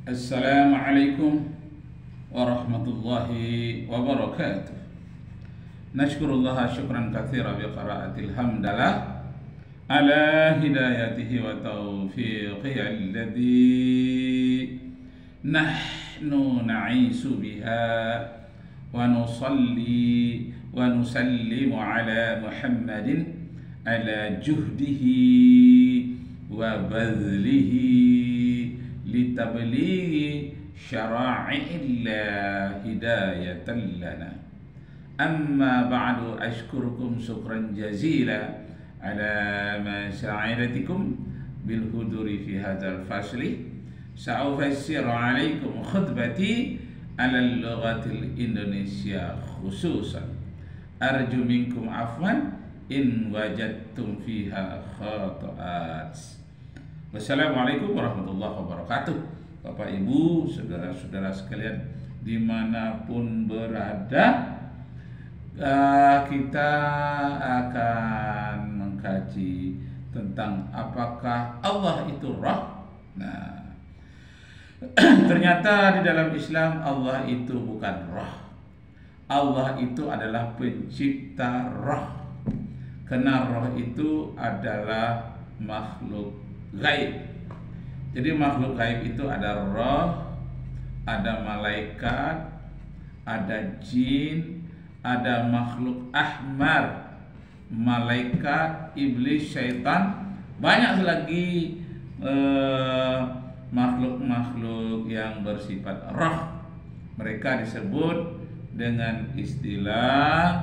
Assalamualaikum warahmatullahi wabarakatuh. Nashkurullah syukran katsira bi qiraatil hamdalah ala hidayatihi wa taufiqihi alladhi nahnu na'isu biha wa nusalli wa nusallimu ala Muhammadin ala juhdihi wa badlihi litablighi syara'i'illah hidayatan lana. Amma ba'du, ashkurukum syukran jazila ala ma sa'idatikum bil huduri fi hadzal fasli. Sa'ufassiru alaikum khutbati ala al-lughatil Indonesia khususan. Arju minkum afwan in wajadtum fiha khata'at. Wassalamualaikum warahmatullahi wabarakatuh. Bapak Ibu, saudara-saudara sekalian dimanapun berada, kita akan mengkaji tentang apakah Allah itu roh. Nah, ternyata di dalam Islam Allah itu bukan roh. Allah itu adalah pencipta roh. Karena roh itu adalah makhluk gaib. Jadi makhluk gaib itu ada roh, ada malaikat, ada jin, ada makhluk ahmar, malaikat, iblis, syaitan, banyak lagi makhluk-makhluk yang bersifat roh. Mereka disebut dengan istilah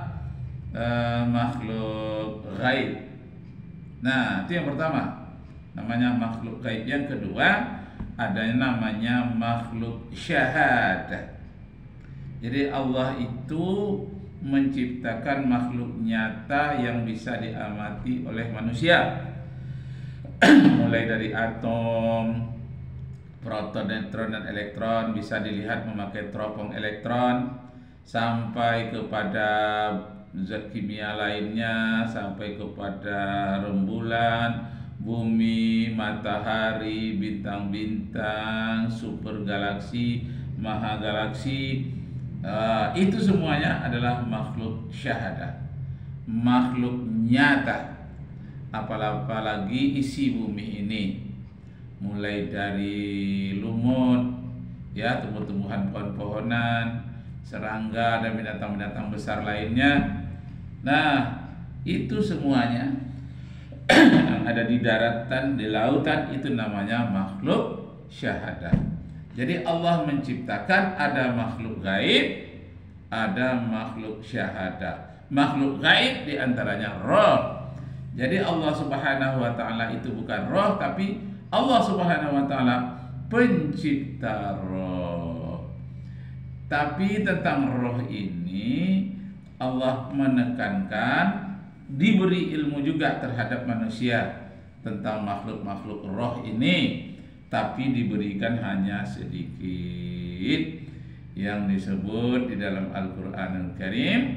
makhluk gaib. Nah, itu yang pertama, namanya makhluk gaib. Yang kedua, ada yang namanya makhluk syahadah. Jadi Allah itu menciptakan makhluk nyata yang bisa diamati oleh manusia. Mulai dari atom, proton, neutron, dan elektron, bisa dilihat memakai teropong elektron, sampai kepada zat kimia lainnya, sampai kepada rembulan, bumi, matahari, bintang-bintang, super galaksi, maha galaksi. Itu semuanya adalah makhluk syahadah, makhluk nyata. Apalagi isi bumi ini, mulai dari lumut, ya, tumbuh-tumbuhan, pohon-pohonan, serangga, dan binatang-binatang besar lainnya. Nah, itu semuanya yang ada di daratan, di lautan, itu namanya makhluk syahadah. Jadi Allah menciptakan ada makhluk gaib, ada makhluk syahadah. Makhluk gaib diantaranya roh. Jadi Allah Subhanahu wa ta'ala itu bukan roh, tapi Allah Subhanahu wa ta'ala pencipta roh. Tapi tentang roh ini Allah menekankan, diberi ilmu juga terhadap manusia tentang makhluk-makhluk roh ini, tapi diberikan hanya sedikit. Yang disebut di dalam Al-Qur'anul Karim,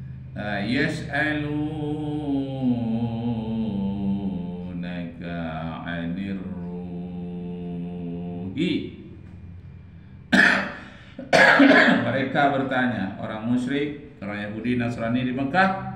yas'alunaka 'anir ruhi. Mereka bertanya, orang musyrik, orang Yahudi, Nasrani di Mekah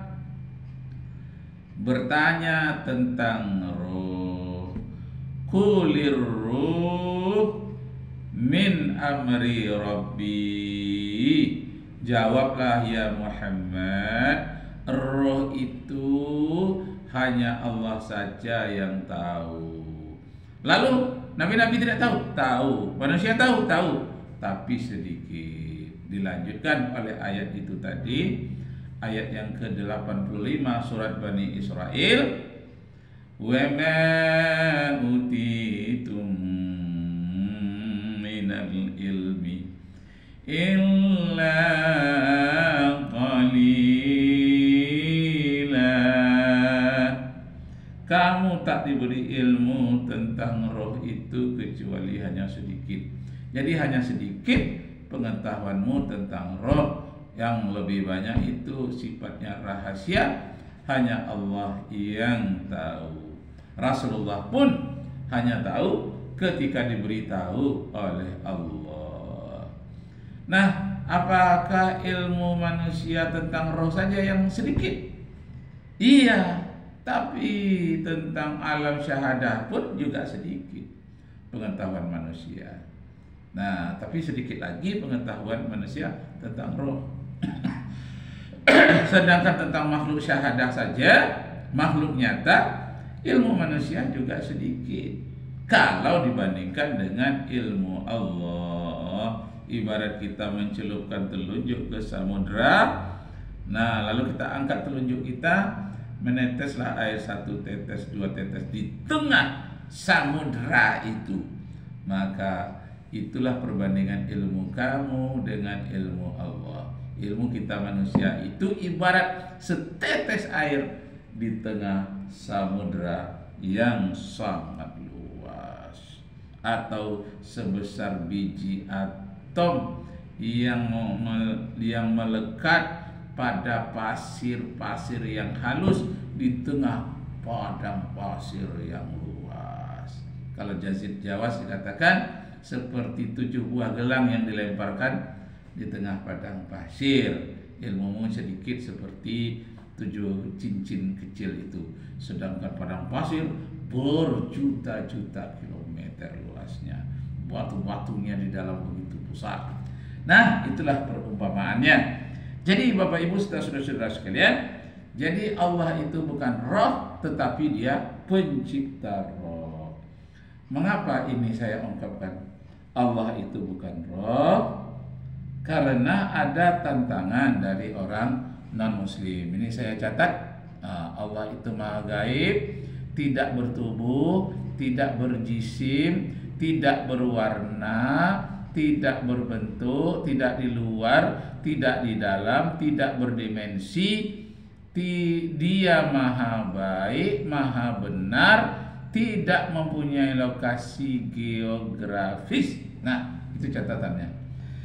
bertanya tentang ruh. Qulir ruh min amri rabbi. Jawablah ya Muhammad, roh itu hanya Allah saja yang tahu. Lalu nabi-nabi tidak tahu? Tahu. Manusia tahu? Tahu, tapi sedikit. Dilanjutkan oleh ayat itu tadi, ayat yang ke-85 surat Bani Israel, wa ma utitum minal ilmi illa qalila. Kamu tak diberi ilmu tentang roh itu kecuali hanya sedikit. Jadi hanya sedikit pengetahuanmu tentang roh. Yang lebih banyak itu sifatnya rahasia, hanya Allah yang tahu. Rasulullah pun hanya tahu ketika diberitahu oleh Allah. Nah, apakah ilmu manusia tentang roh saja yang sedikit? Iya, tapi tentang alam syahadah pun juga sedikit pengetahuan manusia. Nah, tapi sedikit lagi pengetahuan manusia tentang roh. Sedangkan tentang makhluk syahadah saja, makhluk nyata, ilmu manusia juga sedikit kalau dibandingkan dengan ilmu Allah. Ibarat kita mencelupkan telunjuk ke samudra. Nah, lalu kita angkat telunjuk kita, meneteslah air 1 tetes, 2 tetes di tengah samudra itu. Maka itulah perbandingan ilmu kamu dengan ilmu Allah. Ilmu kita manusia itu ibarat setetes air di tengah samudra yang sangat luas, atau sebesar biji atom yang melekat pada pasir-pasir yang halus di tengah padang pasir yang luas. Kalau Jazid Jawas dikatakan seperti 7 buah gelang yang dilemparkan di tengah padang pasir. Ilmumu sedikit seperti 7 cincin kecil itu, sedangkan padang pasir berjuta-juta kilometer luasnya, batu-batunya di dalam begitu besar. Nah, itulah perumpamaannya. Jadi Bapak Ibu saudara-saudara sekalian, jadi Allah itu bukan roh, tetapi Dia pencipta roh. Mengapa ini saya ungkapkan Allah itu bukan roh? Karena ada tantangan dari orang non-muslim. Ini saya catat, Allah itu maha gaib, tidak bertubuh, tidak berjisim, tidak berwarna, tidak berbentuk, tidak di luar, tidak di dalam, tidak berdimensi. Dia maha baik, maha benar, tidak mempunyai lokasi geografis. Nah, itu catatannya.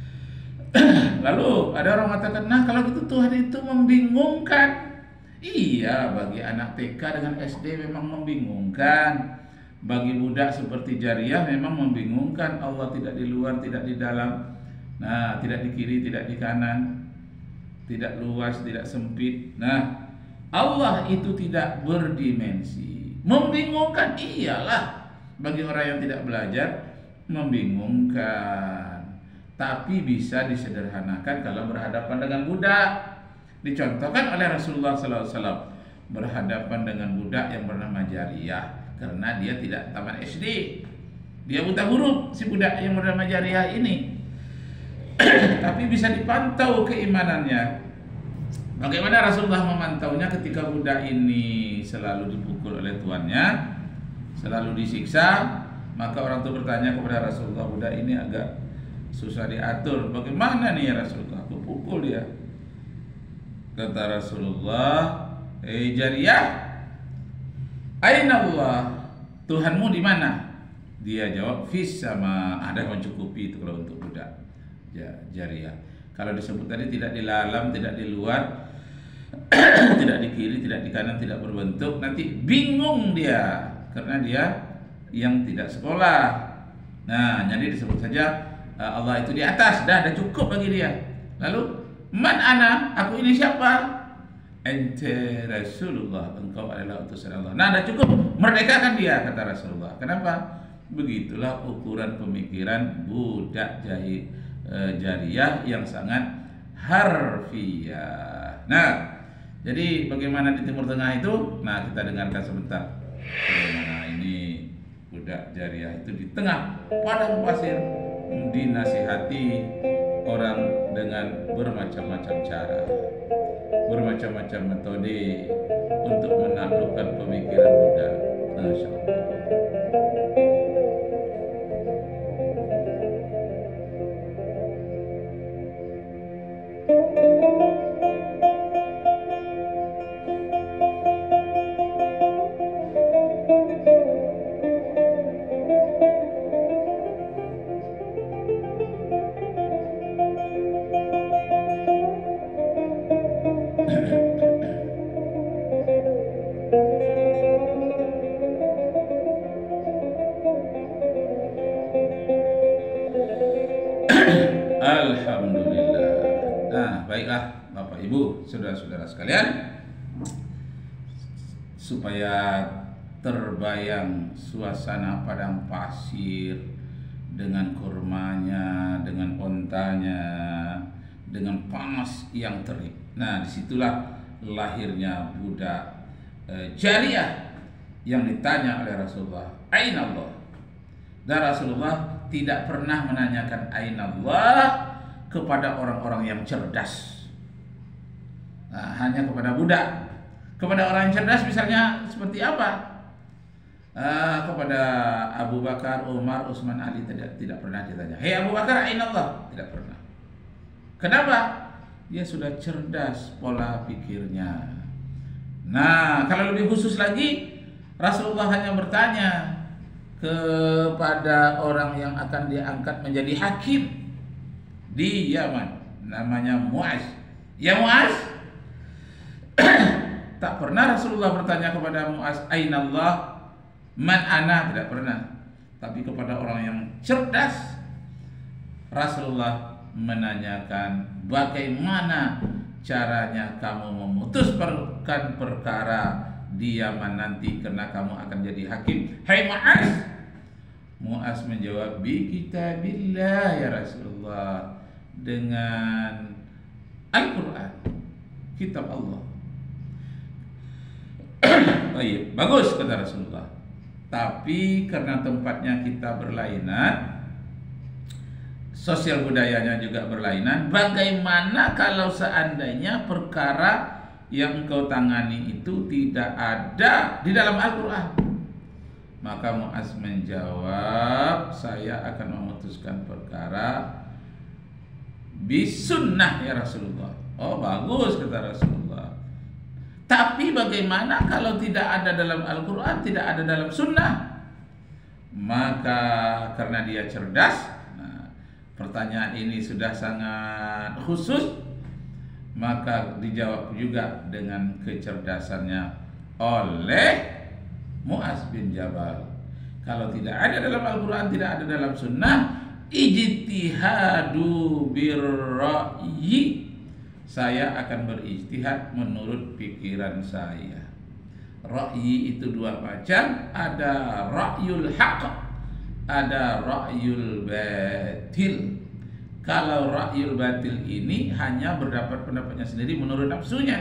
Lalu ada orang mengatakan, nah kalau gitu Tuhan itu membingungkan. Iya, bagi anak TK dengan SD memang membingungkan. Bagi budak seperti Jariyah memang membingungkan. Allah tidak di luar, tidak di dalam. Nah, tidak di kiri, tidak di kanan, tidak luas, tidak sempit. Nah, Allah itu tidak berdimensi. Membingungkan, iyalah. Bagi orang yang tidak belajar, membingungkan. Tapi bisa disederhanakan kalau berhadapan dengan budak. Dicontohkan oleh Rasulullah SAW berhadapan dengan budak yang bernama Jariyah, karena dia tidak tamat SD. Dia buta huruf si budak yang bernama Jariyah ini. Tapi bisa dipantau keimanannya. Bagaimana Rasulullah memantaunya ketika budak ini selalu dipukul oleh tuannya, selalu disiksa? Maka orang itu bertanya kepada Rasulullah, budak ini agak susah diatur, bagaimana nih ya Rasulullah? Aku pukul dia. Kata Rasulullah, Jariyah, aina Allah? Tuhanmu di mana? Dia jawab, fis sama. Ada mencukupi itu kalau untuk budak Jariyah. Kalau disebut tadi tidak di dalam, tidak di luar, tidak di kiri, tidak di kanan, tidak berbentuk, nanti bingung dia karena dia yang tidak sekolah. Nah, jadi disebut saja Allah itu di atas, dah cukup bagi dia. Lalu, man ana? Aku ini siapa? Ente Rasulullah, engkau adalah utusan Allah. Nah, dah cukup, merdekakan dia, kata Rasulullah. Kenapa? Begitulah ukuran pemikiran budak Jariyah yang sangat harfiah. Nah, jadi bagaimana di Timur Tengah itu? Nah, kita dengarkan sebentar. Bagaimana ini budak Jariyah itu di tengah padang pasir dinasihati orang dengan bermacam-macam cara, bermacam-macam metode untuk menaklukkan pemikiran budak. Masya Allah. Alhamdulillah. Nah, baiklah Bapak Ibu, saudara-saudara sekalian, supaya terbayang suasana padang pasir dengan kurmanya, dengan ontanya, dengan panas yang terik. Nah, disitulah lahirnya budak Jariyah yang ditanya oleh Rasulullah, "Aina Allah?" Dan Rasulullah tidak pernah menanyakan "Aina Allah" kepada orang-orang yang cerdas. Nah, hanya kepada budak. Kepada orang yang cerdas misalnya seperti apa? Kepada Abu Bakar, Umar, Utsman, Ali tidak pernah ditanya, "Hei Abu Bakar, aina Allah?" Tidak pernah. Kenapa? Dia sudah cerdas pola pikirnya. Nah, kalau lebih khusus lagi, Rasulullah hanya bertanya kepada orang yang akan diangkat menjadi hakim di Yaman, namanya Muaz. Ya Muaz, tak pernah Rasulullah bertanya kepada Muaz, "Aina Allah?" "Man ana?" Tidak pernah. Tapi kepada orang yang cerdas, Rasulullah menanyakan, "Bagaimana caranya kamu memutuskan perkara di Yaman nanti, karena kamu akan jadi hakim?" "Hai Muaz." Muaz menjawab, "Bi kitabillah ya Rasulullah." Dengan Al-Quran, kitab Allah. Baik, bagus kata Rasulullah. Tapi karena tempatnya kita berlainan, sosial budayanya juga berlainan, bagaimana kalau seandainya perkara yang engkau tangani itu tidak ada di dalam Al-Quran? Maka Muaz menjawab, "Saya akan memutuskan perkara bisunnah ya Rasulullah." Oh, bagus kata Rasulullah. Tapi bagaimana kalau tidak ada dalam Al-Quran, tidak ada dalam sunnah? Maka karena dia cerdas, pertanyaan ini sudah sangat khusus, maka dijawab juga dengan kecerdasannya oleh Muaz bin Jabal. Kalau tidak ada dalam Al-Quran, tidak ada dalam sunnah, ijtihadu birra'yi, saya akan berijtihad menurut pikiran saya. Ra'yi itu dua macam, ada ra'yul haq, ada ra'yul batil. Kalau ra'yul batil ini hanya berdapat pendapatnya sendiri menurut nafsunya.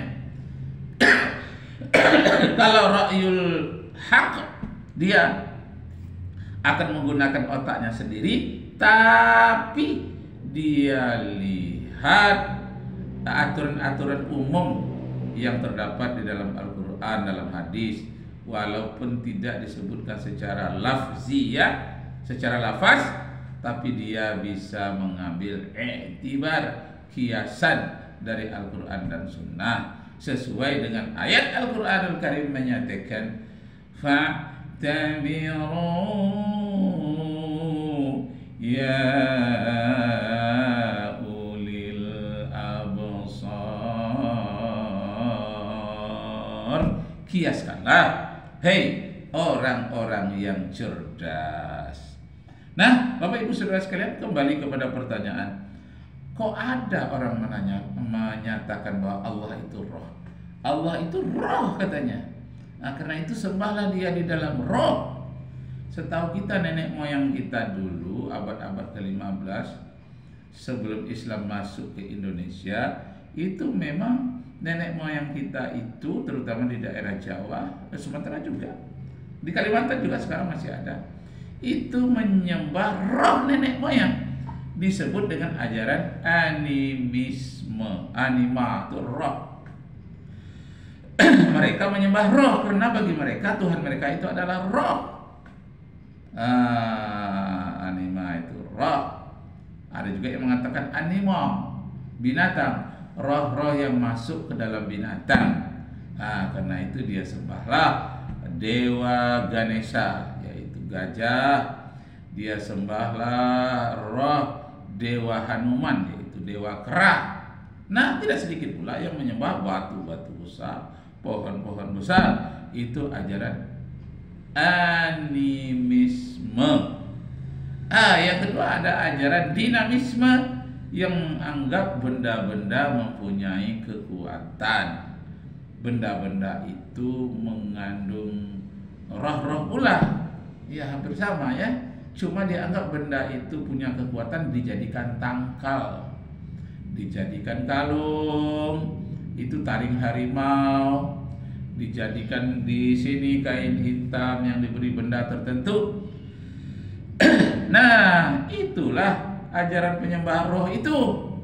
Kalau ra'yul haq, dia akan menggunakan otaknya sendiri, tapi dia lihat aturan-aturan umum yang terdapat di dalam Al-Quran, dalam hadis, walaupun tidak disebutkan secara lafziyah, secara lafaz, tapi dia bisa mengambil i'tibar, kiasan dari Al-Quran dan Sunnah sesuai dengan ayat Al-Quranul Karim menyatakan, "Fa'tabiru ya kiaskanlah, hei orang-orang yang cerdas." Nah, Bapak Ibu Saudara sekalian, kembali kepada pertanyaan, kok ada orang menyatakan bahwa Allah itu roh? Allah itu roh katanya. Nah, karena itu sembahlah dia di dalam roh. Setahu kita nenek moyang kita dulu abad-abad ke-15 sebelum Islam masuk ke Indonesia, itu memang nenek moyang kita itu, terutama di daerah Jawa, Sumatera juga, di Kalimantan juga sekarang masih ada, itu menyembah roh nenek moyang. Disebut dengan ajaran animisme. Anima itu roh. Mereka menyembah roh karena bagi mereka Tuhan mereka itu adalah roh. Anima itu roh. Ada juga yang mengatakan anima, binatang, roh-roh yang masuk ke dalam binatang. Nah, karena itu dia sembahlah Dewa Ganesha, yaitu gajah. Dia sembahlah roh Dewa Hanuman, yaitu Dewa Kera. Nah, tidak sedikit pula yang menyembah batu-batu besar, pohon-pohon besar. Itu ajaran animisme. Yang kedua ada ajaran dinamisme. yang anggap benda-benda mempunyai kekuatan. Benda-benda itu mengandung roh-roh pula. Ya hampir sama ya. Cuma dianggap benda itu punya kekuatan, dijadikan tangkal, dijadikan kalung, itu taring harimau, dijadikan di sini kain hitam yang diberi benda tertentu. Nah, itulah ajaran penyembah roh itu.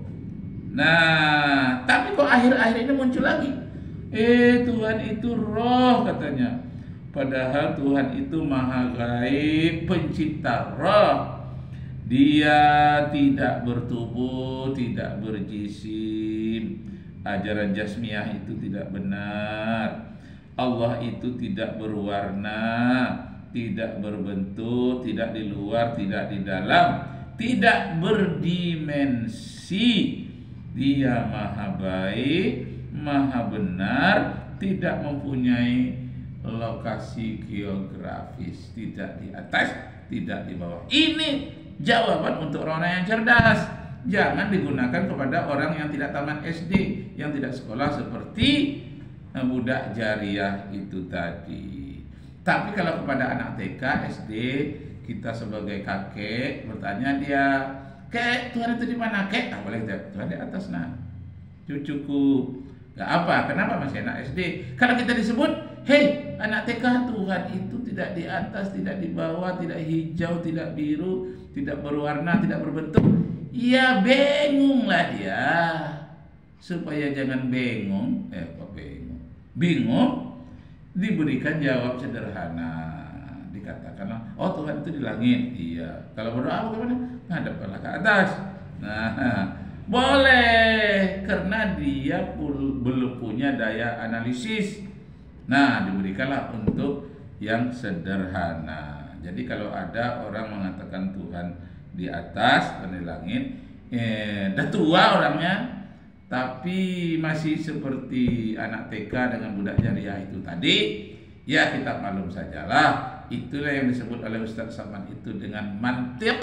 Nah, tapi kok akhir-akhir ini muncul lagi, Tuhan itu roh katanya. Padahal Tuhan itu maha gaib, pencipta roh. Dia tidak bertubuh, tidak berjisim. Ajaran jasmiyah itu tidak benar. Allah itu tidak berwarna, tidak berbentuk, tidak di luar, tidak di dalam, tidak berdimensi. Dia maha baik, maha benar, tidak mempunyai lokasi geografis, tidak di atas, tidak di bawah. Ini jawaban untuk orang yang cerdas. Jangan digunakan kepada orang yang tidak tamat SD, yang tidak sekolah seperti budak jariah itu tadi. Tapi kalau kepada anak TK, SD, kita sebagai kakek bertanya dia, "Kek, Tuhan itu di mana, Kek?" Ah, boleh Tuhan di atas, nah. Cucuku. Gak apa, kenapa masih anak SD? Kalau kita disebut, "Hei, anak TK, Tuhan itu tidak di atas, tidak di bawah, tidak hijau, tidak biru, tidak berwarna, tidak berbentuk." Ya bingunglah dia. Supaya jangan bingung, kok bingung? Bingung, diberikan jawab sederhana. Dikatakanlah, "Oh, Tuhan itu di langit." Iya. Kalau berdoa bagaimana? Ngadeplah ke atas. Nah, boleh, karena dia belum punya daya analisis. Nah, diberikanlah untuk yang sederhana. Jadi kalau ada orang mengatakan Tuhan di atas dan di langit, dah tua orangnya, tapi masih seperti anak TK dengan budak jariah itu tadi, ya kita maklum sajalah. Itulah yang disebut oleh Ustaz Saman itu dengan mantiq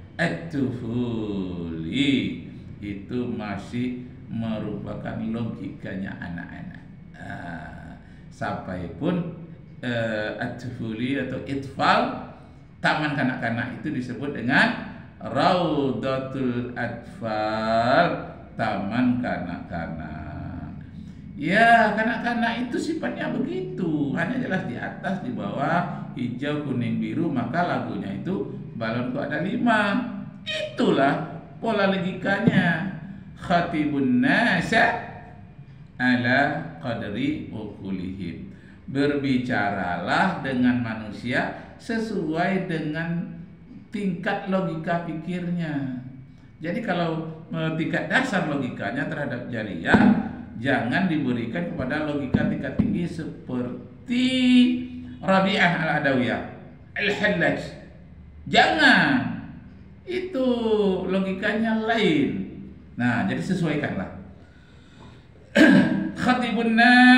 at-tufuli. Itu masih merupakan logikanya anak-anak. Sampai pun at-tufuli atau itfal, taman kanak-kanak itu disebut dengan Raudatul Atfal, taman kanak-kanak. Ya, kanak-kanak itu sifatnya begitu, hanya jelas di atas, di bawah, hijau, kuning, biru, maka lagunya itu balonku ada 5. Itulah pola logikanya. Khatibun nasa ala qadri uqulihim. Berbicaralah dengan manusia sesuai dengan tingkat logika pikirnya. Jadi kalau tingkat dasar logikanya terhadap jariah, jangan diberikan kepada logika tingkat tinggi seperti Rabi'ah al-Adawiyah, Al-Hallaj. Jangan. Itu logikanya lain. Nah, jadi sesuaikanlah. Khatibun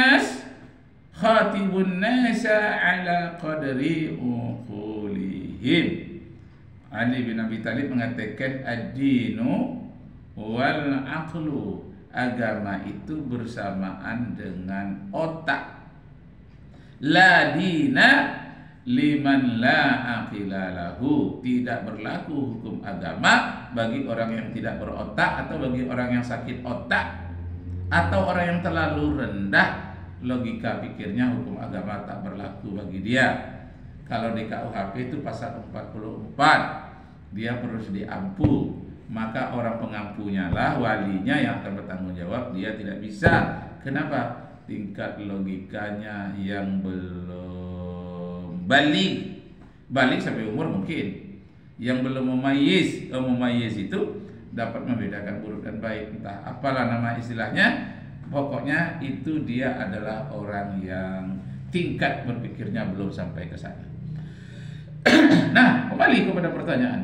nasa ala qadri uqulihim. Ali bin Abi Thalib mengatakan ad-dinu wal aqlu, agama itu bersamaan dengan otak. La dina liman la aqila lahu, tidak berlaku hukum agama bagi orang yang tidak berotak atau bagi orang yang sakit otak atau orang yang terlalu rendah logika pikirnya. Hukum agama tak berlaku bagi dia. Kalau di KUHP itu pasal 44, dia harus diampu, maka orang pengampunya lah, walinya yang akan bertanggung jawab. Dia tidak bisa. Kenapa? Tingkat logikanya yang belum balik sampai umur mungkin. Yang belum memayyiz itu dapat membedakan buruk dan baik, entah apalah nama istilahnya. Pokoknya itu dia adalah orang yang tingkat berpikirnya belum sampai ke sana. Nah, kembali kepada pertanyaan,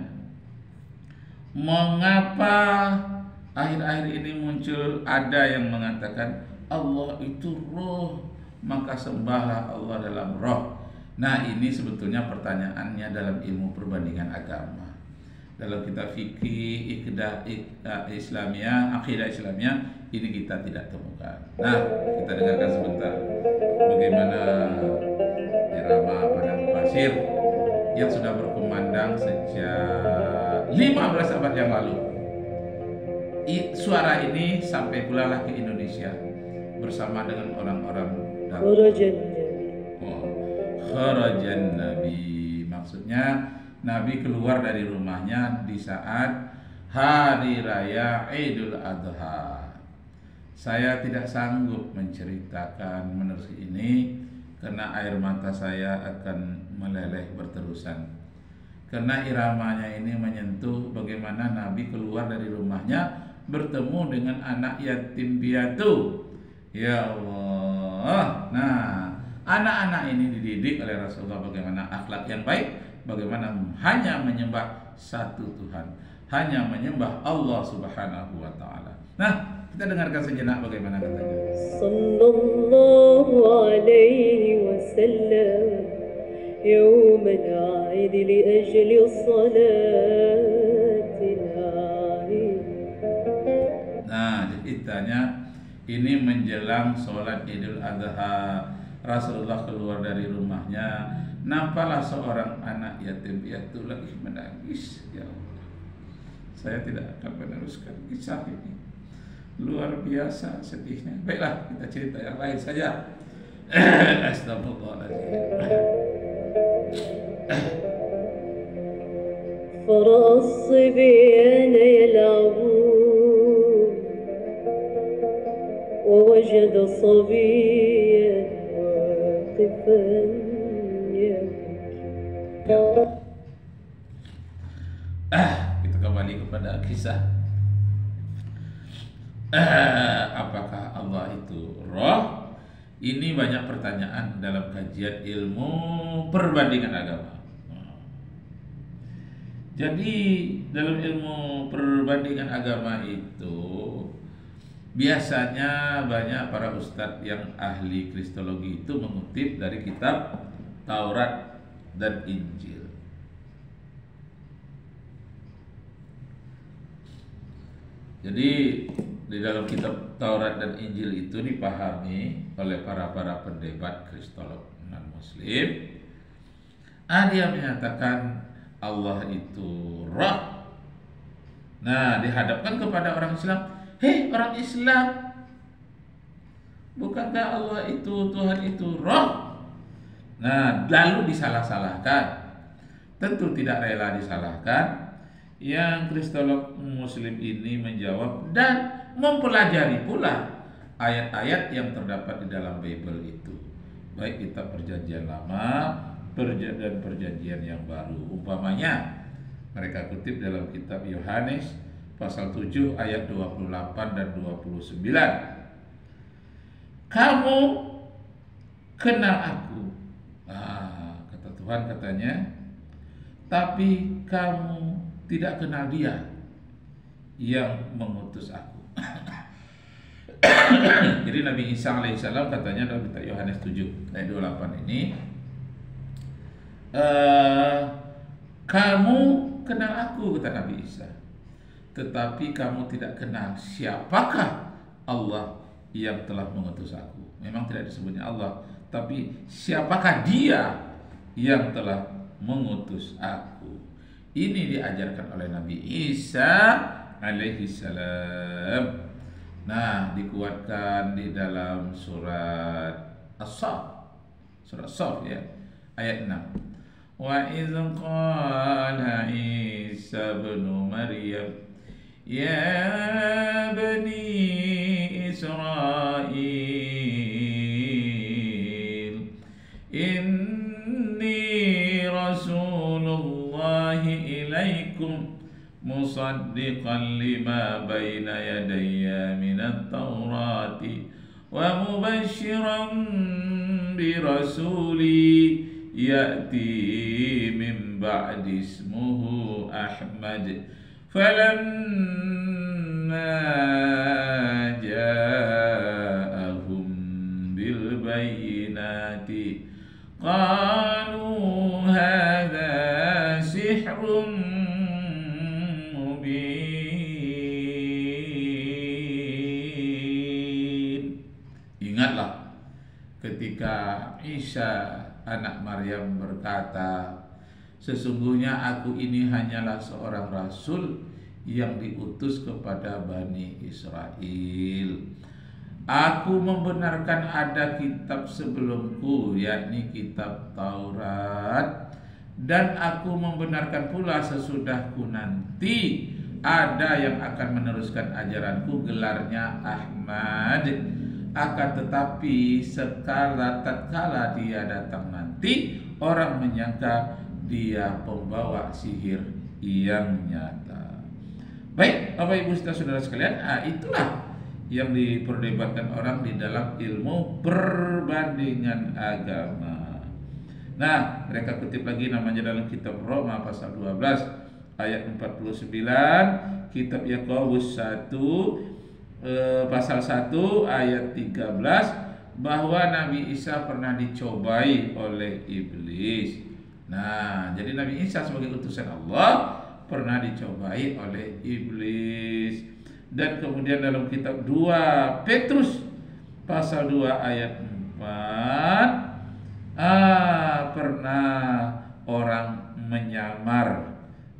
mengapa akhir-akhir ini muncul ada yang mengatakan Allah itu roh, maka sembahlah Allah dalam roh. Nah, ini sebetulnya pertanyaannya dalam ilmu perbandingan agama. dalam kitab fikih, Islamiyah, akidah Islamiyah, ini kita tidak temukan. Nah, kita dengarkan sebentar bagaimana irama padang pasir yang sudah berkumandang sejak 15 abad yang lalu. Suara ini sampai pula lah ke Indonesia bersama dengan orang-orang kharajan Nabi, maksudnya Nabi keluar dari rumahnya di saat hari raya Idul Adha. Saya tidak sanggup menceritakan menerus ini karena air mata saya akan meleleh berterusan. Karena iramanya ini menyentuh bagaimana Nabi keluar dari rumahnya bertemu dengan anak yatim piatu. Ya Allah. Nah, anak-anak ini dididik oleh Rasulullah bagaimana akhlak yang baik, bagaimana hanya menyembah satu Tuhan, hanya menyembah Allah Subhanahu wa taala. Nah, kita dengarkan sejenak bagaimana katanya. Sallallahu alaihi wasallam يوم العيد لأجل الصلاة العيد. Nah, ceritanya ini menjelang sholat Idul Adha, Rasulullah keluar dari rumahnya, nampaklah seorang anak yatim piatu lagi menangis. Ya Allah, saya tidak akan meneruskan kisah ini, luar biasa sedihnya. Baiklah, kita cerita yang lain saja. Astagfirullahaladzim. فرأى الصبيان يلعبون ووجد صبيا واقفا يبكي. Kita kembali kepada kisah. Apakah Allah itu roh? Ini banyak pertanyaan dalam kajian ilmu perbandingan agama. Jadi dalam ilmu perbandingan agama itu biasanya banyak para ustadz yang ahli kristologi itu mengutip dari kitab Taurat dan Injil. Jadi di dalam kitab Taurat dan Injil itu dipahami oleh para pendebat kristolog non-muslim. Dia menyatakan Allah itu roh. Nah, dihadapkan kepada orang Islam, hei orang Islam, bukankah Allah itu, Tuhan itu roh? Nah, lalu disalah-salahkan. Tentu tidak rela disalahkan. Yang kristolog muslim ini menjawab dan mempelajari pula ayat-ayat yang terdapat di dalam Bible itu, baik kitab Perjanjian Lama dan Perjanjian yang baru. Umpamanya mereka kutip dalam kitab Yohanes pasal 7 ayat 28 dan 29. Kamu kenal aku, kata Tuhan katanya, tapi kamu tidak kenal Dia yang mengutus aku. Jadi Nabi Isa alaihissalam katanya dalam kitab Yohanes 7 ayat 28 ini, kamu kenal aku, kata Nabi Isa, tetapi kamu tidak kenal siapakah Allah yang telah mengutus aku. Memang tidak disebutnya Allah, tapi siapakah Dia yang telah mengutus aku. Ini diajarkan oleh Nabi Isa alaihissalam. Nah, dikuatkan di dalam surat As-Saff, ya, ayat 6. Wa idz qala Isa ibn Maryam ya bani Israil inni rasulullahi ilaikum musaddiqan lima baina yadayya minat taurati wa mubashiran bi rasuli ya'ti min ba'di ismuhu Ahmad falamma ja'ahum bil bayyinati qalu hadha sihrun ketika Isa anak Maryam berkata, sesungguhnya aku ini hanyalah seorang rasul yang diutus kepada Bani Israel. Aku membenarkan ada kitab sebelumku, yakni kitab Taurat, dan aku membenarkan pula sesudahku nanti ada yang akan meneruskan ajaranku, gelarnya Ahmad. Akan tetapi tatkala dia datang nanti, orang menyangka dia pembawa sihir yang nyata. Baik, Bapak Ibu saudara sekalian, itulah yang diperdebatkan orang di dalam ilmu perbandingan agama. Nah, mereka kutip lagi namanya dalam kitab Roma pasal 12 ayat 49, kitab Yakobus 1 pasal 1 ayat 13, bahwa Nabi Isa pernah dicobai oleh iblis. Nah, jadi Nabi Isa sebagai utusan Allah pernah dicobai oleh iblis. Dan kemudian dalam kitab 2 Petrus pasal 2 ayat 4, pernah orang menyamar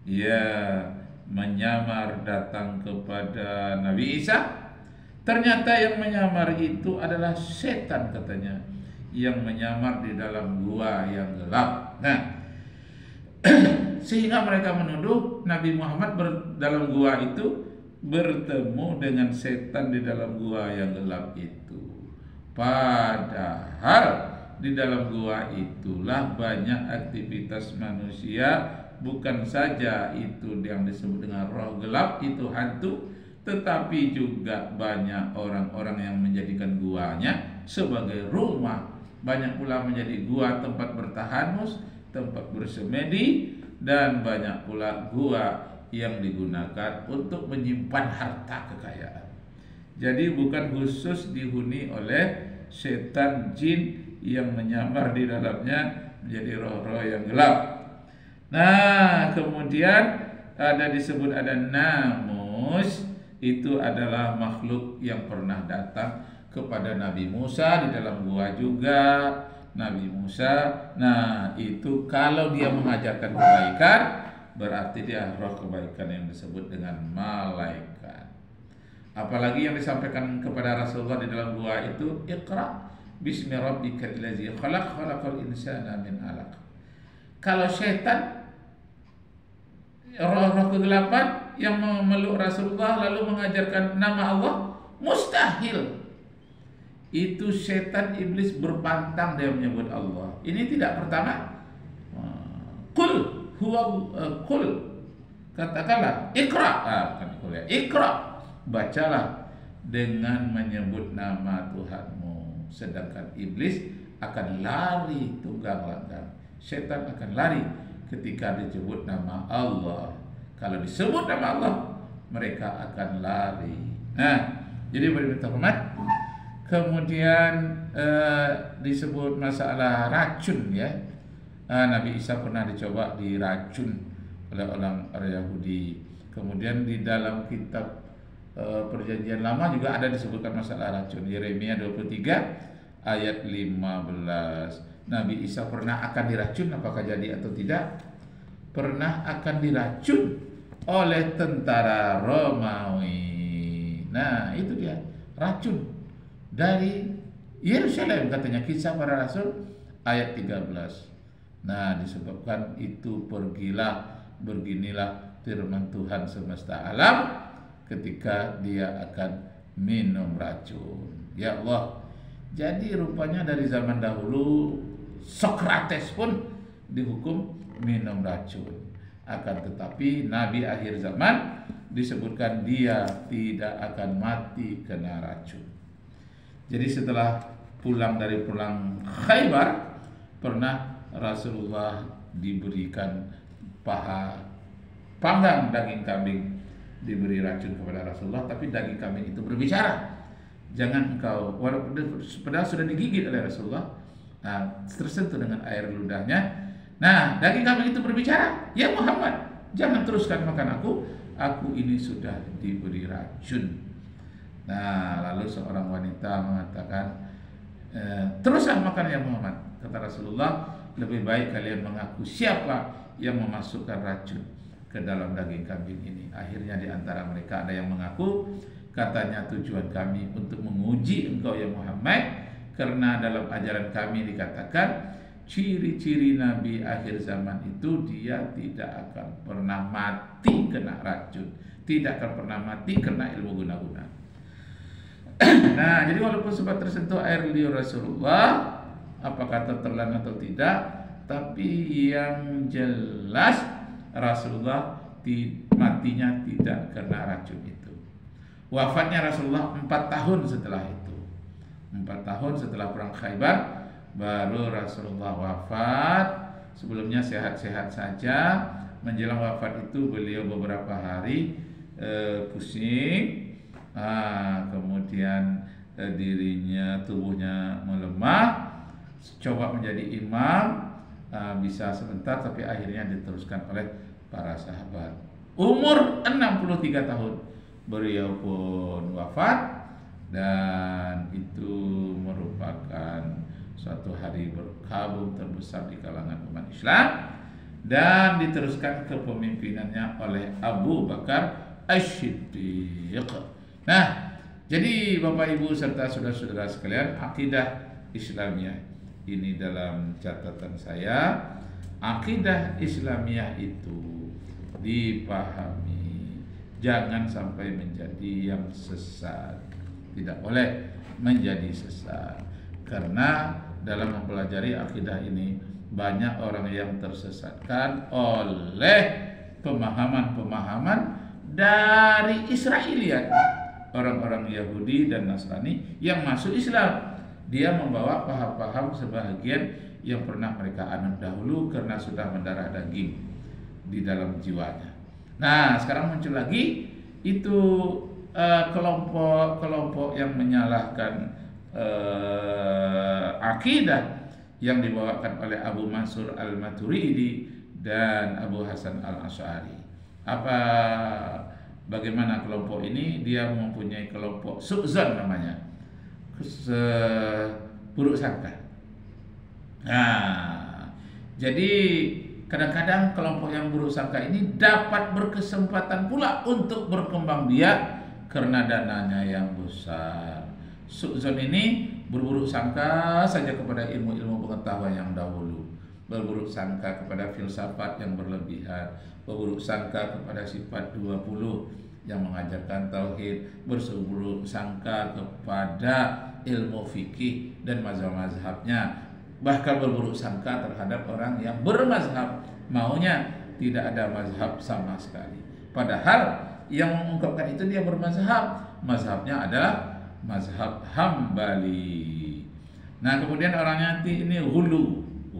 datang kepada Nabi Isa. Ternyata yang menyamar itu adalah setan katanya, yang menyamar di dalam gua yang gelap. Nah, sehingga mereka menuduh Nabi Muhammad dalam gua itu bertemu dengan setan di dalam gua yang gelap itu. Padahal di dalam gua itulah banyak aktivitas manusia, bukan saja itu yang disebut dengan roh gelap itu hantu, tetapi juga banyak orang-orang yang menjadikan guanya sebagai rumah. Banyak pula menjadi gua tempat bertahanus, tempat bersemedi, dan banyak pula gua yang digunakan untuk menyimpan harta kekayaan. Jadi bukan khusus dihuni oleh setan jin yang menyamar di dalamnya menjadi roh-roh yang gelap. Nah, kemudian disebut ada namus, itu adalah makhluk yang pernah datang kepada Nabi Musa di dalam gua juga. Nabi Musa, nah itu kalau dia mengajarkan kebaikan, berarti dia roh kebaikan yang disebut dengan malaikat. Apalagi yang disampaikan kepada Rasulullah di dalam gua itu, Iqra bismi rabbikal ladzi khalaq, khalaqal insana min 'alaq. Kalau setan, roh-roh kegelapan yang memeluk Rasulullah lalu mengajarkan nama Allah, mustahil. Itu setan iblis berpantang dia menyebut Allah. Ini tidak pertama. Qul katakanlah Iqra, bukan Qul ya, Iqra, bacalah dengan menyebut nama Tuhanmu. Sedangkan iblis akan lari tunggang langgang. Setan akan lari ketika disebut nama Allah. Kalau disebut nama Allah, mereka akan lari. Nah, jadi berita hormat. Kemudian disebut masalah racun ya. Nabi Isa pernah dicoba diracun oleh orang Yahudi. Kemudian di dalam kitab Perjanjian Lama juga ada disebutkan masalah racun. Yeremia 23 ayat 15. Nabi Isa pernah akan diracun, apakah jadi atau tidak? Pernah akan diracun oleh tentara Romawi. Nah, itu dia, racun dari Yerusalem katanya, Kisah Para Rasul ayat 13. Nah, disebabkan itu beginilah firman Tuhan semesta alam ketika dia akan minum racun. Ya Allah. Jadi rupanya dari zaman dahulu Sokrates pun dihukum minum racun. Akan tetapi Nabi akhir zaman disebutkan dia tidak akan mati kena racun. Jadi setelah pulang dari perang Khaybar, pernah Rasulullah diberikan paha panggang daging kambing, diberi racun kepada Rasulullah, tapi daging kambing itu berbicara. Jangan engkau, padahal sudah digigit oleh Rasulullah, tersentuh dengan air ludahnya. Nah, daging kambing itu berbicara, ya Muhammad, jangan teruskan makan aku ini sudah diberi racun. Nah, lalu seorang wanita mengatakan, Teruslah makan ya Muhammad. Kata Rasulullah, lebih baik kalian mengaku siapa yang memasukkan racun ke dalam daging kambing ini. Akhirnya di antara mereka ada yang mengaku, katanya tujuan kami untuk menguji engkau ya Muhammad, karena dalam ajaran kami dikatakan ciri-ciri Nabi akhir zaman itu dia tidak akan pernah mati kena racun, tidak akan pernah mati kena ilmu guna-guna. Nah, jadi walaupun sempat tersentuh air liur Rasulullah, apakah tertelan atau tidak, tapi yang jelas Rasulullah matinya tidak kena racun itu. Wafatnya Rasulullah 4 tahun setelah itu. 4 tahun setelah perang Khaybar baru Rasulullah wafat. Sebelumnya sehat-sehat saja. Menjelang wafat itu beliau beberapa hari pusing. Kemudian dirinya, tubuhnya melemah, coba menjadi imam, bisa sebentar tapi akhirnya diteruskan oleh para sahabat. Umur 63 tahun beliau pun wafat, dan itu merupakan suatu hari berkabung terbesar di kalangan umat Islam, dan diteruskan kepemimpinannya oleh Abu Bakar As-Siddiq. Nah, jadi Bapak Ibu serta saudara-saudara sekalian, akidah Islamiyah ini dalam catatan saya, akidah Islamiyah itu dipahami, jangan sampai menjadi yang sesat. Tidak boleh menjadi sesat, karena dalam mempelajari akidah ini banyak orang yang tersesatkan oleh pemahaman-pemahaman dari Israiliyat, orang-orang Yahudi dan Nasrani yang masuk Islam. Dia membawa paham-paham sebahagian yang pernah mereka anut dahulu karena sudah mendarah daging di dalam jiwanya. Nah, sekarang muncul lagi itu kelompok-kelompok yang menyalahkan akidah yang dibawakan oleh Abu Mansur Al-Maturidi dan Abu Hasan Al-Asy'ari. Bagaimana kelompok ini? Dia mempunyai kelompok su'zan namanya, buruk sangka. Nah, jadi kadang-kadang kelompok yang buruk sangka ini dapat berkesempatan pula untuk berkembang biak karena dananya yang besar. Su'zan ini berburuk sangka saja kepada ilmu-ilmu pengetahuan yang dahulu, berburuk sangka kepada filsafat yang berlebihan, berburuk sangka kepada sifat 20 yang mengajarkan tauhid, berburuk sangka kepada ilmu fikih dan mazhab-mazhabnya, bahkan berburuk sangka terhadap orang yang bermazhab, maunya tidak ada mazhab sama sekali. Padahal yang mengungkapkan itu dia bermazhab, mazhabnya adalah mazhab Hambali. Nah, kemudian orangnya ini hulu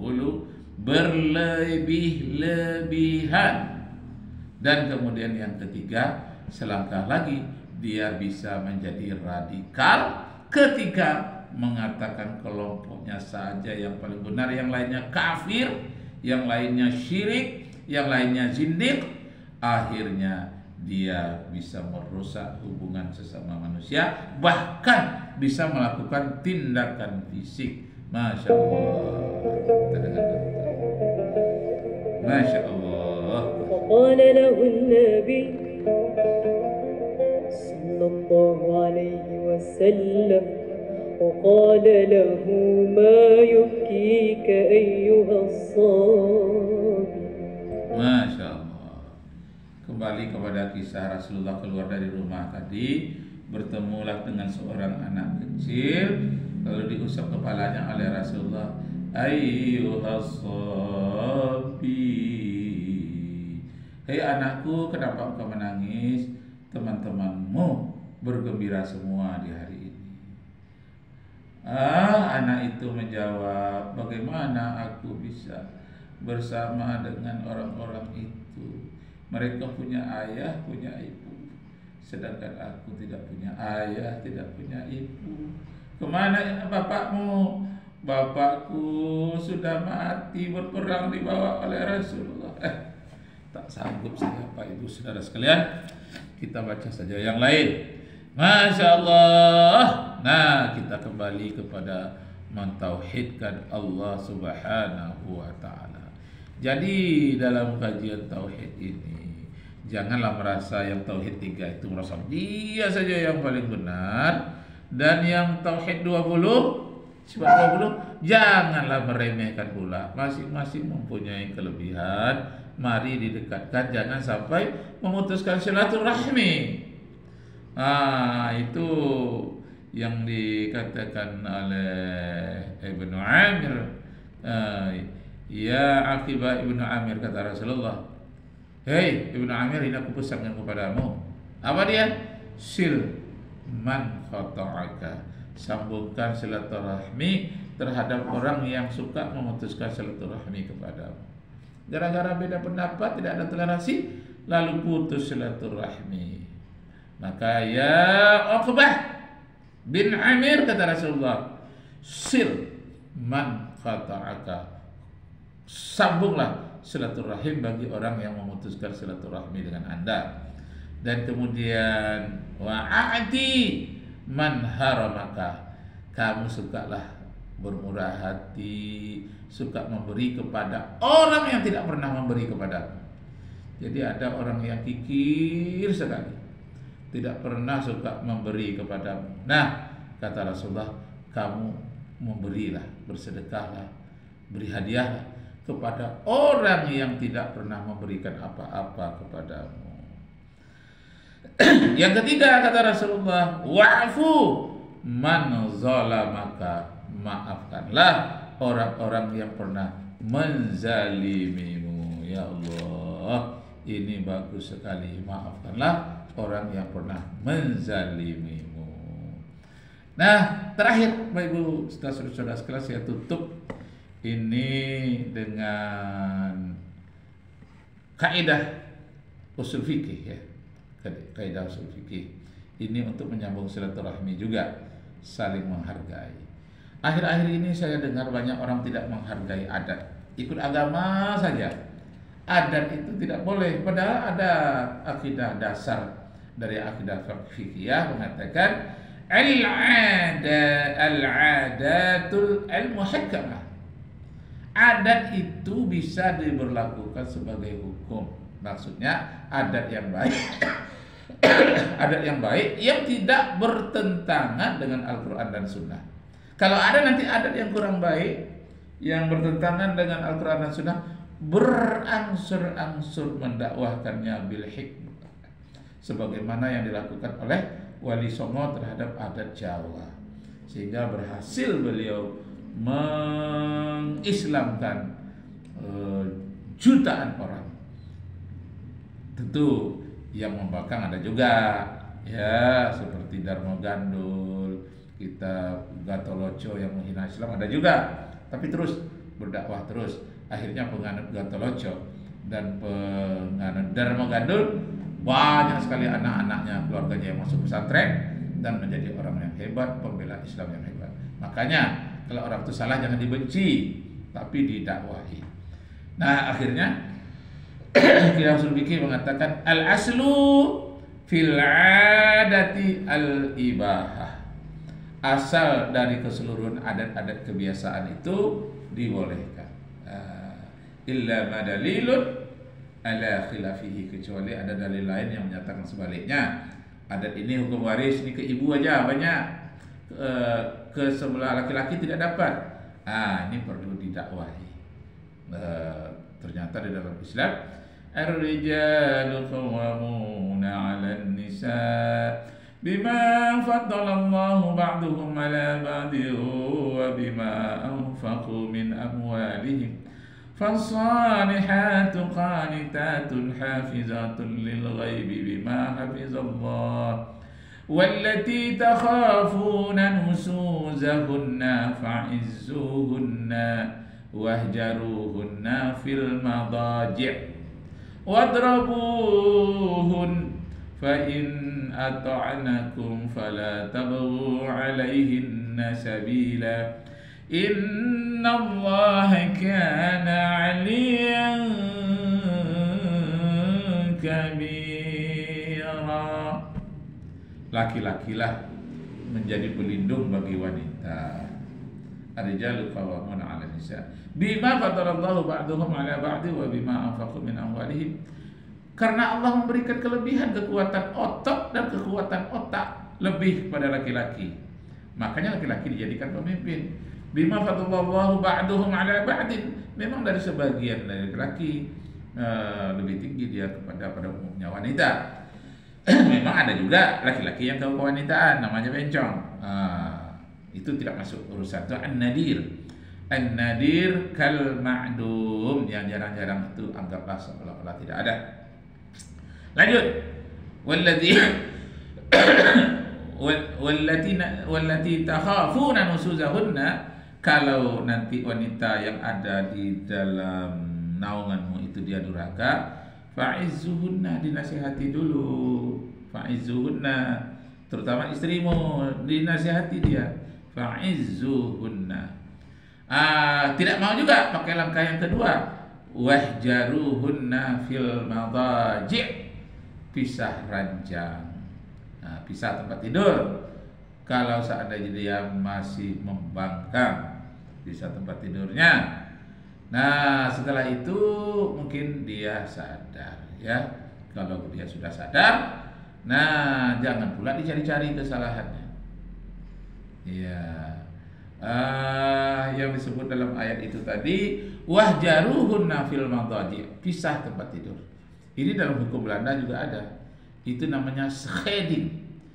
berlebih-lebihan. Dan kemudian yang ketiga, selangkah lagi dia bisa menjadi radikal ketika mengatakan kelompoknya saja yang paling benar, yang lainnya kafir, yang lainnya syirik, yang lainnya zindiq. Akhirnya dia bisa merusak hubungan sesama manusia, bahkan bisa melakukan tindakan fisik. Masya Allah. Masya Allah. فقال له النبي صلى الله عليه وسلم وقال له ما يبكيك أيها الصابي. Masya Allah. Kembali kepada kisah Rasulullah keluar dari rumah tadi, bertemulah dengan seorang anak kecil, lalu diusap kepalanya oleh Rasulullah. Ayyuhas sabi, hei anakku, kenapa engkau menangis? Teman-temanmu bergembira semua di hari ini. Anak itu menjawab, bagaimana aku bisa bersama dengan orang-orang itu? Mereka punya ayah, punya ibu, sedangkan aku tidak punya ayah, tidak punya ibu. Kemana bapakmu? Bapakku sudah mati berperang dibawa oleh Rasulullah. Tak sanggup saya, Pak Ibu saudara sekalian. Kita baca saja yang lain. Masya Allah. Nah, kita kembali kepada mentauhidkan Allah Subhanahu wa taala. Jadi dalam kajian tauhid ini janganlah merasa yang tauhid 3 itu merasa dia saja yang paling benar, dan yang tauhid 20 sifat 20 janganlah meremehkan pula. Masing-masing mempunyai kelebihan. Mari didekatkan, jangan sampai memutuskan silaturahmi. Itu yang dikatakan oleh Ibnu Amir. Ya Aqibah Ibnu Amir, kata Rasulullah, hei Ibnu Amir, ini aku pesankan kepadamu. Apa dia? Sil man khata'aka, sambungkan silaturahmi terhadap orang yang suka memutuskan silaturahmi kepadamu. Gara-gara beda pendapat, tidak ada toleransi, lalu putus silaturahmi. Maka ya Uqbah bin Amir, kata Rasulullah, sil man qata'aka, sambunglah silaturahim bagi orang yang memutuskan silaturahmi dengan Anda. Dan kemudian wa'ati man haramaka, kamu sukalah bermurah hati, suka memberi kepada orang yang tidak pernah memberi kepadamu. Jadi ada orang yang kikir sekali, tidak pernah suka memberi kepadamu. Nah, kata Rasulullah, kamu memberilah, bersedekahlah, beri hadiahlah kepada orang yang tidak pernah memberikan apa-apa kepadamu. Yang ketiga, kata Rasulullah, wa'fu man zalamaka, maafkanlah orang-orang yang pernah menzalimimu. Ya Allah, ini bagus sekali. Maafkanlah orang yang pernah menzalimimu. Nah, terakhir Bapak Ibu saudara-saudara sekalian, saya tutup ini dengan kaidah usul fikih ya. Kaidah usul fikih ini untuk menyambung silaturahmi juga, saling menghargai. Akhir-akhir ini saya dengar banyak orang tidak menghargai adat, ikut agama saja. Adat itu tidak boleh, padahal ada akidah dasar dari akidah fikih mengatakan al-adatul al-muhakkamah. Adat itu bisa diberlakukan sebagai hukum. Maksudnya adat yang baik adat yang baik yang tidak bertentangan dengan Al-Quran dan Sunnah. Kalau ada nanti adat yang kurang baik, yang bertentangan dengan Al-Quran dan Sunnah, berangsur-angsur mendakwahkannya bil hikmah, sebagaimana yang dilakukan oleh Wali Songo terhadap adat Jawa, sehingga berhasil beliau mengislamkan jutaan orang. Tentu yang membangkang ada juga, ya, seperti Darmo Gandul, kita Gatoloco yang menghina Islam ada juga, tapi terus berdakwah terus. Akhirnya penganut Gatoloco dan penganut Darmo Gandul banyak sekali anak-anaknya, keluarganya yang masuk pesantren dan menjadi orang yang hebat, pembela Islam yang hebat. Makanya kalau orang itu salah jangan dibenci, tapi didakwahi. Nah, akhirnya Kiai Usul Fikih mengatakan al-aslu fil adati al-ibahah. Asal dari keseluruhan adat-adat kebiasaan itu dibolehkan. Illa ma dalilun ala khilafihi, kecuali ada dalil lain yang menyatakan sebaliknya. Adat ini hukum waris, ini ke ibu aja banyak, ke sebelah laki-laki tidak dapat. Ini perlu didakwahi. Ternyata di dalam Islam ar-rijalu qawwamuna 'alan nisa bima faddalallahu ba'dahum 'ala ba'din wa bima anfaqu min amwalihim فالصالحات قانتات حافظات للغيب بما حفظ الله والتي تخافون نشوزهن فعزوهن واهجروهن في المضاجع واضربوهن فإن أطعنكم فلا تبغوا عليهن سبيلا إن الله كان عليا كبيرا. Laki-lakilah menjadi pelindung bagi wanita. Ar-rijalu qawwamuna 'ala nisa bima fadalallahu ba'dahum 'ala ba'di wa bima anfaqu min amwalihim. Karena Allah memberikan kelebihan kekuatan otot dan kekuatan otak lebih kepada laki-laki. Makanya laki-laki dijadikan pemimpin. Bima fadalallahu ba'dahum 'ala ba'din. Memang dari sebagian dari laki-laki lebih tinggi dia pada umumnya wanita. Memang ada juga laki-laki yang kewanitaan namanya bencong. Itu tidak masuk urusan itu an-nadir. An-nadir kal ma'dum, yang jarang-jarang itu anggaplah seolah-olah tidak ada. Lanjut. Wallati takhafuna nusuzahunna, kalau nanti wanita yang ada di dalam naunganmu itu dia durhaka, fa'izzuhunna, dinasihati dulu. Fa'izzuhunna, terutama istrimu, dinasihati dia. Fa'izzuhunna. Tidak mau juga pakai langkah yang kedua, wahjaruhunna fil madaji', pisah ranjang, pisah tempat tidur. Kalau seandainya dia masih membangkang, pisah tempat tidurnya. Nah, setelah itu mungkin dia sadar, ya. Kalau dia sudah sadar, nah jangan pula dicari-cari kesalahannya. Ya, yang disebut dalam ayat itu tadi, wahjaruhunna fil madaji', pisah tempat tidur. Ini dalam hukum Belanda juga ada. Itu namanya scheiding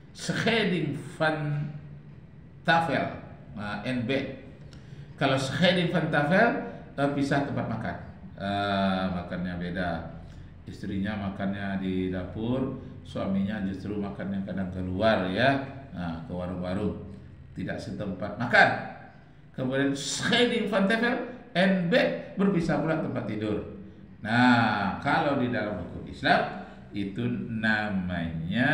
van tafel, NB. Kalau scheiding van tafel, pisah tempat makan. Makannya beda. Istrinya makannya di dapur, suaminya justru makannya kadang keluar, ya, ke warung-warung. Tidak setempat makan. Kemudian scheiding van tafel, NB, berpisah pula tempat tidur. Nah, kalau di dalam hukum Islam itu namanya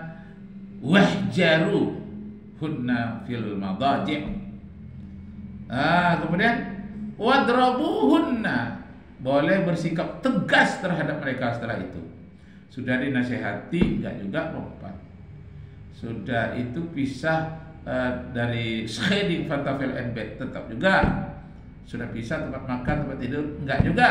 wahjaru hunna fil madaji'. Kemudian wadrabuhunna, boleh bersikap tegas terhadap mereka setelah itu. Sudah dinasihati, enggak juga lompat. Sudah itu pisah dari scheiding van tafel NB, tetap juga. Sudah pisah tempat makan, tempat tidur, enggak juga.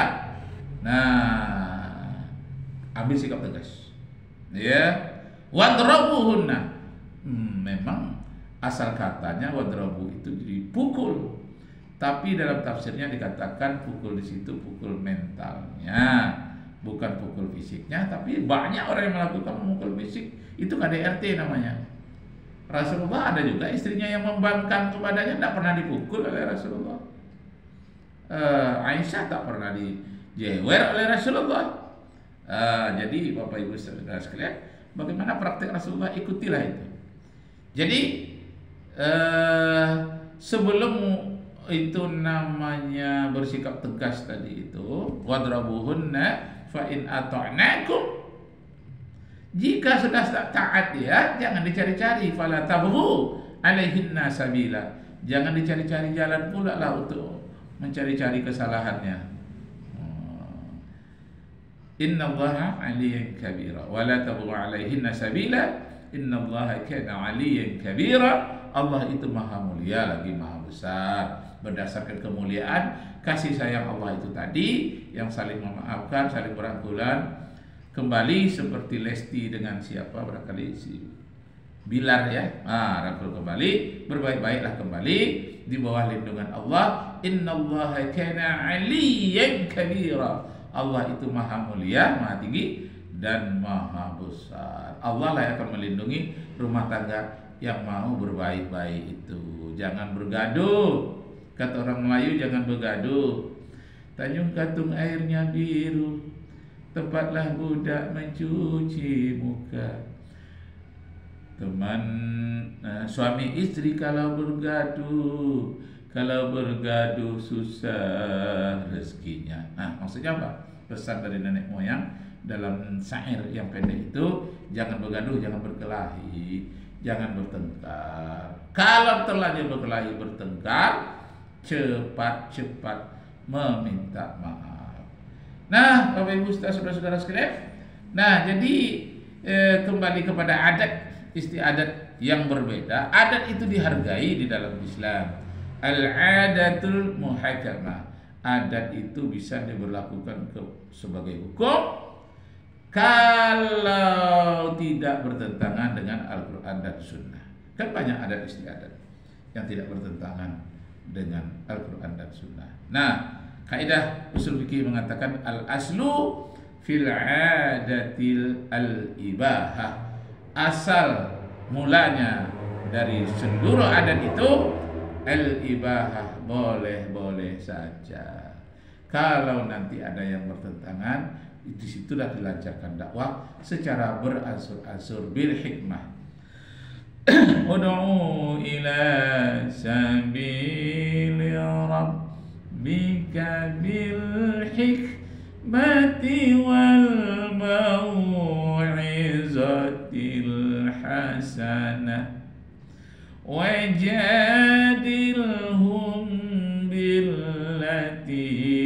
Nah, ambil sikap tegas. Ya, wadrabuhunna. Memang asal katanya wadrabu itu dipukul, tapi dalam tafsirnya dikatakan pukul di situ pukul mentalnya, bukan pukul fisiknya. Tapi banyak orang yang melakukan memukul fisik, itu KDRT namanya. Rasulullah ada juga istrinya yang membangkang kepadanya, tidak pernah dipukul oleh Rasulullah. Aisyah tak pernah dijewer oleh Rasulullah. Jadi Bapak Ibu saudara sekalian, bagaimana praktek Rasulullah, ikutilah itu. Jadi sebelum itu namanya bersikap tegas tadi itu, wadrabuhunna fa in ata'nakum, jika sudah taat ya, jangan dicari-cari, fala tabghu alaihinna sabila, jangan dicari-cari jalan pula lah untuk mencari-cari kesalahannya. Innallaha 'aliyyun kabira wa la tabghu alaihinna sabila, innallaha kana 'aliyyan kabira. Allah itu maha mulia lagi maha besar. Berdasarkan kemuliaan kasih sayang Allah itu tadi, yang saling memaafkan, saling berangkulan, kembali seperti Lesti dengan siapa, barangkali si Bilar, ya. Rangkul kembali, berbaik-baiklah kembali di bawah lindungan Allah. Innallaha kana 'aliyyan kabira. Allah itu maha mulia, maha tinggi dan maha besar. Allah lah yang akan melindungi rumah tangga yang mau berbaik-baik itu. Jangan bergaduh. Kata orang Melayu, jangan bergaduh. Tanjung Katung airnya biru, tempatlah budak mencuci muka. Teman suami istri kalau bergaduh susah rezekinya. Maksudnya apa? Pesan dari nenek moyang dalam syair yang pendek itu, jangan bergaduh, jangan berkelahi, jangan bertengkar. Kalau terlanjur berkelahi, bertengkar, cepat-cepat meminta maaf. Nah, Bapak Ibu saudara-saudara sekalian, nah jadi kembali kepada adat istiadat yang berbeda. Adat itu dihargai di dalam Islam. Al-adatul muhakamah, adat itu bisa diberlakukan sebagai hukum kalau tidak bertentangan dengan Al-Quran dan Sunnah. Kan banyak adat istiadat yang tidak bertentangan dengan Al-Quran dan Sunnah. Nah, kaidah usul fikih mengatakan al-aslu fil adatil al-ibahah. Asal mulanya dari seluruh adat itu al-ibahah, boleh-boleh saja. Kalau nanti ada yang bertentangan, di situlah dilancarkan dakwah secara beransur-ansur bil hikmah. Ud'u ila sabili rabbika bil hikmati wal mau'izatil hasanah wajadilhum billati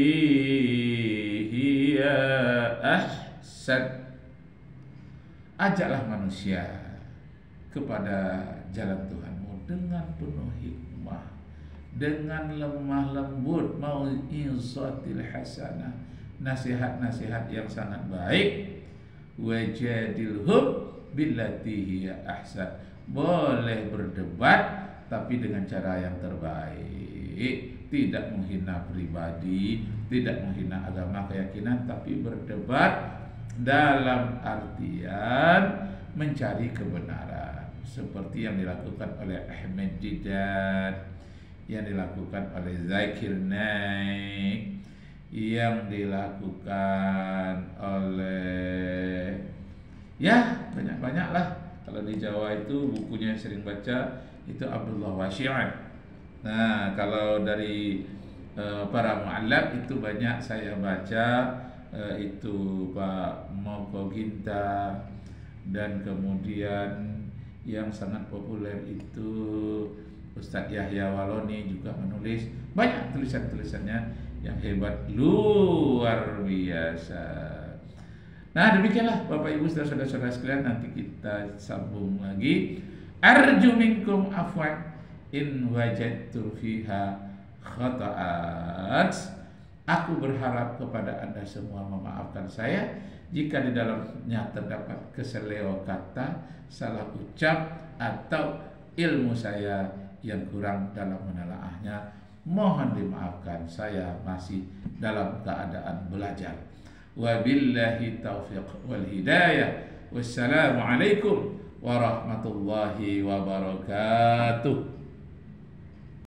hiya ahsan. Ajaklah manusia kepada jalan Tuhanmu dengan penuh hikmah, dengan lemah lembut, mau'izatil hasanah, nasihat-nasihat yang sangat baik. Wajadilhum billati hiya ahsan, boleh berdebat tapi dengan cara yang terbaik, tidak menghina pribadi, tidak menghina agama keyakinan, tapi berdebat dalam artian mencari kebenaran, seperti yang dilakukan oleh Ahmad Didat, yang dilakukan oleh Zakir Naik, yang dilakukan oleh banyak-banyak lah. Kalau di Jawa itu bukunya yang sering baca itu Abdullah Wasyi'an. Nah, kalau dari para mu'allaf itu banyak saya baca, itu Pak Moko Ginta, dan kemudian yang sangat populer itu Ustadz Yahya Waloni juga menulis banyak tulisan-tulisannya yang hebat, luar biasa. Nah, demikianlah Bapak Ibu saudara-saudara sekalian, nanti kita sambung lagi. Arju minkum afwan in wajadtu fiha khata'at. Aku berharap kepada Anda semua memaafkan saya jika di dalamnya terdapat keseleo kata, salah ucap, atau ilmu saya yang kurang dalam menelaahnya. Mohon dimaafkan, saya masih dalam keadaan belajar. Wabillahi taufiq wal hidayah. Wassalamualaikum warahmatullahi wabarakatuh.